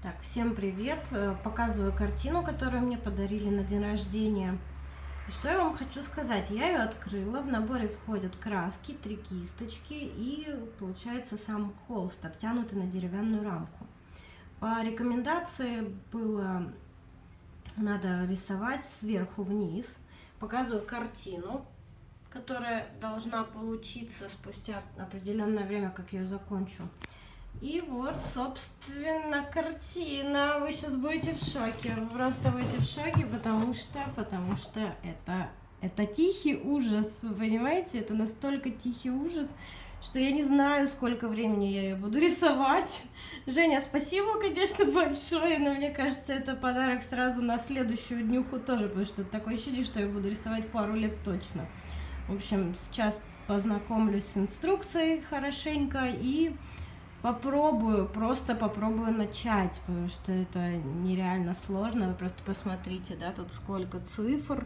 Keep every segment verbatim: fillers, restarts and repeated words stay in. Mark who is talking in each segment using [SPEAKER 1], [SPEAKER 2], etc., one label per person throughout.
[SPEAKER 1] Так, всем привет! Э, Показываю картину, которую мне подарили на день рождения. И что я вам хочу сказать? Я ее открыла. В наборе входят краски, три кисточки и получается сам холст, обтянутый на деревянную рамку. По рекомендации было надо рисовать сверху вниз. Показываю картину, которая должна получиться спустя определенное время, как я ее закончу. И вот, собственно, картина. Вы сейчас будете в шоке. Вы просто будете в шоке, потому что, потому что это, это тихий ужас. Вы понимаете? Это настолько тихий ужас, что я не знаю, сколько времени я ее буду рисовать. Женя, спасибо, конечно, большое, но мне кажется, это подарок сразу на следующую днюху тоже, потому что такое ощущение, что я буду рисовать пару лет точно. В общем, сейчас познакомлюсь с инструкцией хорошенько и попробую, просто попробую начать, потому что это нереально сложно. Вы просто посмотрите, да, тут сколько цифр.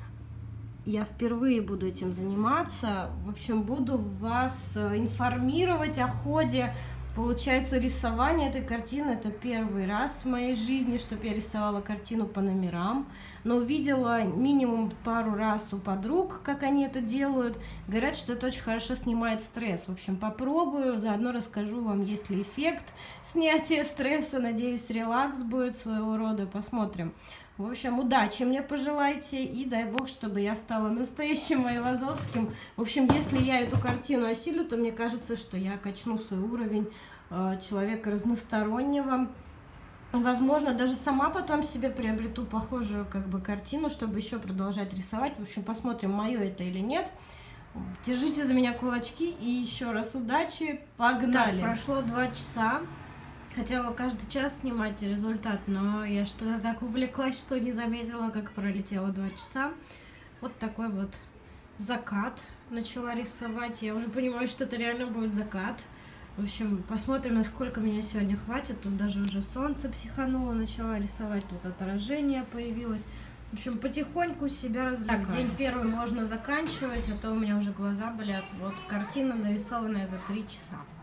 [SPEAKER 1] Я впервые буду этим заниматься. В общем, буду вас информировать о ходе, получается, рисования этой картины. Это первый раз в моей жизни, чтобы я рисовала картину по номерам. Но увидела минимум пару раз у подруг, как они это делают. Говорят, что это очень хорошо снимает стресс. В общем, попробую, заодно расскажу вам, есть ли эффект снятия стресса. Надеюсь, релакс будет своего рода. Посмотрим. В общем, удачи мне пожелайте и дай бог, чтобы я стала настоящим Айвазовским. В общем, если я эту картину осилю, то мне кажется, что я качну свой уровень э, человека разностороннего. Возможно, даже сама потом себе приобрету похожую как бы картину, чтобы еще продолжать рисовать. В общем, посмотрим, мое это или нет. Держите за меня кулачки и еще раз удачи. Погнали! Так, прошло два часа. Хотела каждый час снимать результат, но я что-то так увлеклась, что не заметила, как пролетело два часа. Вот такой вот закат начала рисовать. Я уже понимаю, что это реально будет закат. В общем, посмотрим, насколько меня сегодня хватит. Тут даже уже солнце психануло, начала рисовать, тут отражение появилось. В общем, потихоньку себя развлекаю. Так, день первый можно заканчивать, а то у меня уже глаза болят. Вот картина, нарисованная за три часа.